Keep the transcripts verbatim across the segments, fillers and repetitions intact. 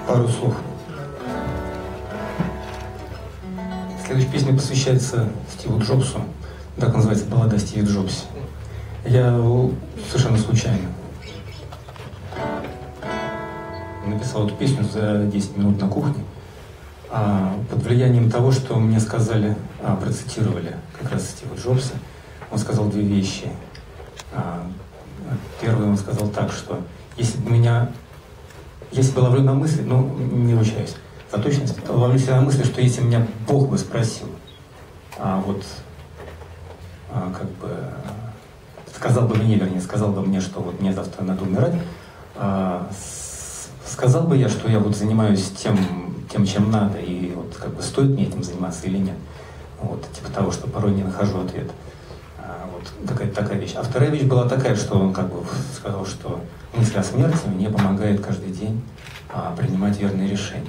пару слов. Следующая песня посвящается Стиву Джобсу. Так называется «Баллада о Стиве Джобсе». Я совершенно случайно написал эту песню за десять минут на кухне, а под влиянием того, что мне сказали, а, процитировали как раз Стива Джобса. Он сказал две вещи. А, первый он сказал так, что если бы меня, если бы ловлю на мысли, ну, не ручаюсь за точность, ловлю себя на мысли, что если меня Бог бы спросил, а вот а, как бы сказал бы мне, вернее, сказал бы мне, что вот мне завтра надо умирать, а, с, сказал бы я, что я вот занимаюсь тем, тем, чем надо, и вот как бы стоит мне этим заниматься или нет. Вот, типа того, что порой не нахожу ответ. А, вот какая-то такая вещь. А вторая вещь была такая, что он как бы сказал, что мысль о смерти мне помогает каждый день а, принимать верные решения.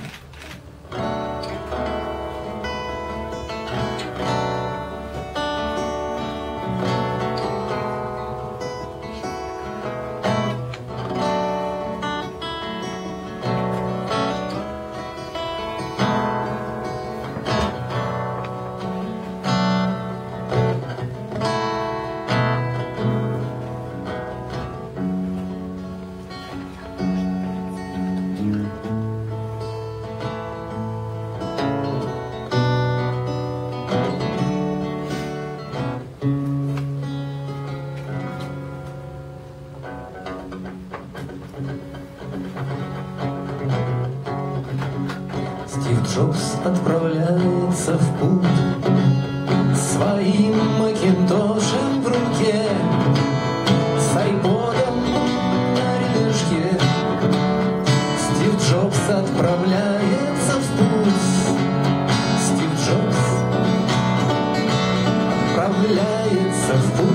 Стив Джобс отправляется в путь своим макинтошем в руке, с айподом на ремешке. Стив Джобс отправляется в путь. Стив Джобс отправляется в путь.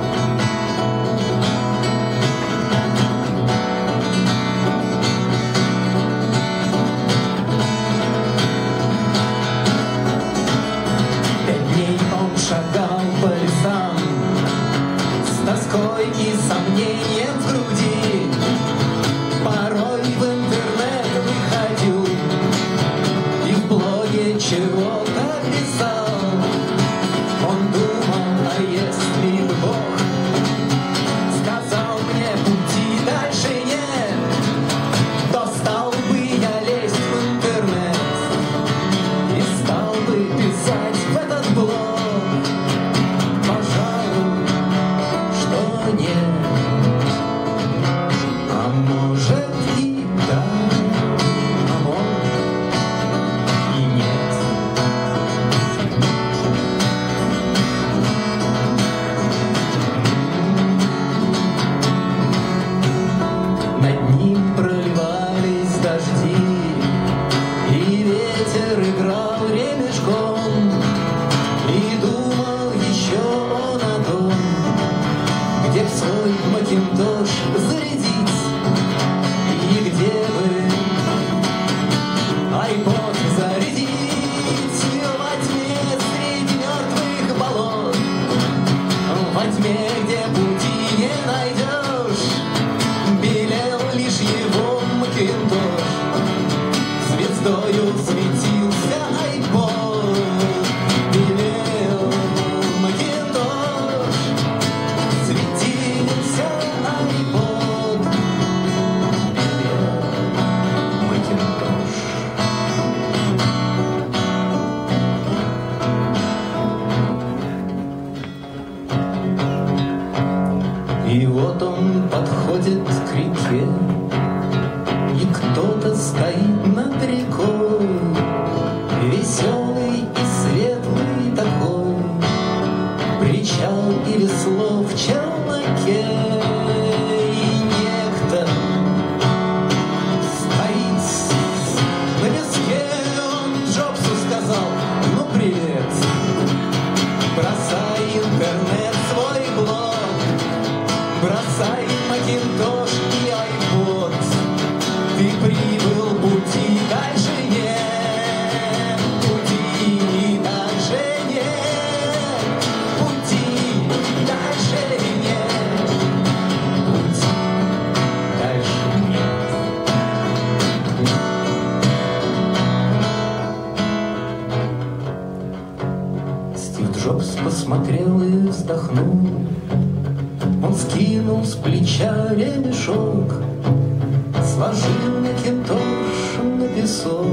Шагал по лесам с тоской и сомнением в груди. Порой в интернет выходил и в блоге чего-то писал. Он думал, а если бы Бог сказал мне пути дальше нет, то стал бы я лезть в интернет и стал бы писать в этот блог. Макинтош зарядить, и где бы айпод зарядить во тьме среди мертвых болот, во тьме, где пути не найдешь, белел лишь его макинтош, звездою светился айпод, белел макинтош, светился айпод, белел макинтош. И вот он подходит к реке, и кто-то стоит над рекой, веселый и светлый такой, причал и весло в челноке, и некто стоит на песке. Он Джобсу сказал: ну привет, бросай интернет, свой блог, бросай макинтош и айпод, посмотрел и вздохнул. Он скинул с плеча ремешок, сложил макинтош на песок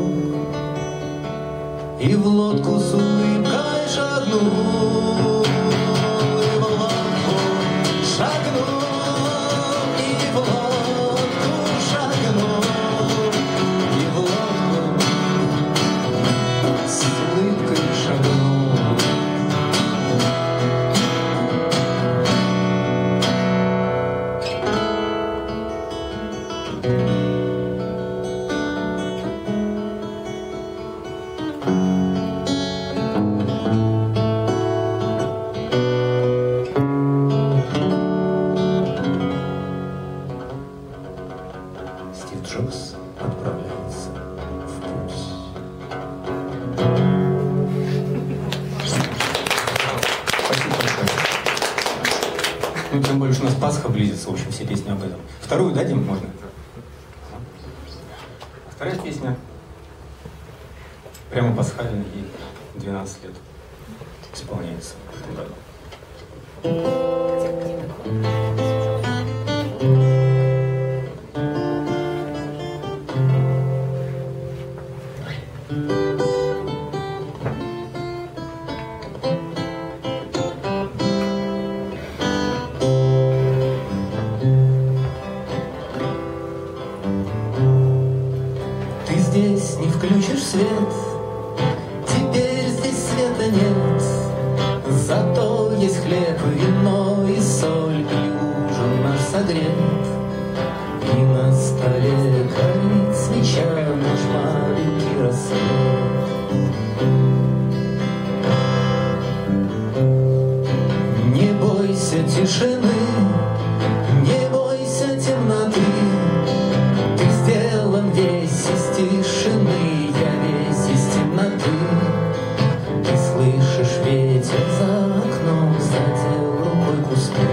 и в лодку с улыбкой шагнул. И в лодку шагнул, и в лодку шагнул, и в лодку с улыбкой шагнул. Джобс отправляется в путь. Спасибо большое. Ну, тем более, что у нас Пасха близится, в общем, все песни об этом. Вторую дадим, можно? Вторая песня прямо пасхальная, ей двенадцать лет исполняется в этом году. Ты здесь не включишь свет, теперь здесь света нет. Зато есть хлеб, вино и соль, и ужин наш согрет. И на столе горит свеча, наш маленький рассвет. Не бойся тишины, не бойся темноты. Ты сделан весь из тишины, я весь из темноты. Ты слышишь ветер за окном, задел рукой кусты.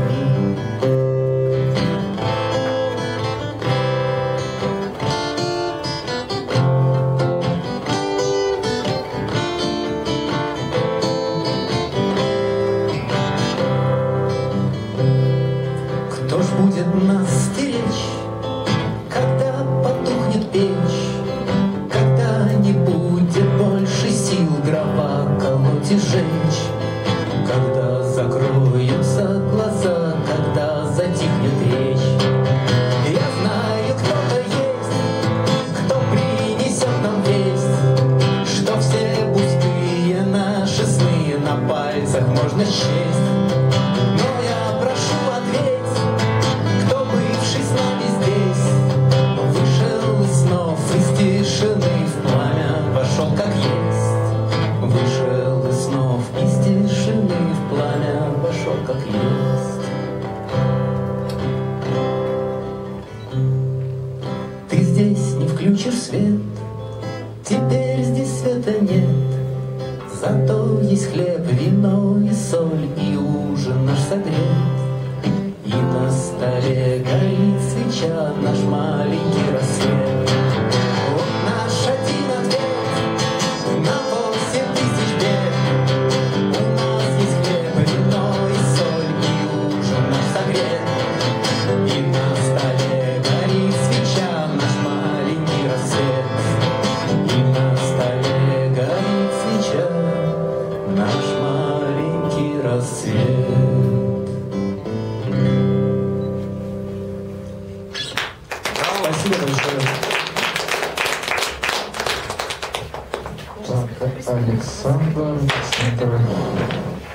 Кто ж будет нас стеречь, когда потухнет печь, когда не будет больше сил дрова колоть и жечь, когда закроются глаза, когда затихнет речь. Я знаю, кто-то есть, кто принесет нам весть, что все пустые наши сны на пальцах можно счесть. Но я прошу, ответь, кто бывший с нами здесь вышел из снов, из тишины в пламя пошел как есть. Вышел из снов, из тишины в пламя пошел как есть. Ты здесь не включишь свет, теперь здесь света нет. Зато есть хлеб, вино и соль, и ужин наш согрет. И на столе горит свеча, наш маленький рассвет. Вот наш один ответ на восемь тысяч бед. У нас есть хлеб, вино и соль, и ужин наш согрет. И на столе горит свеча, наш маленький рассвет. И на столе горит свеча, наш маленький рассвет. Спасибо большое. Так, Александр Сидоров.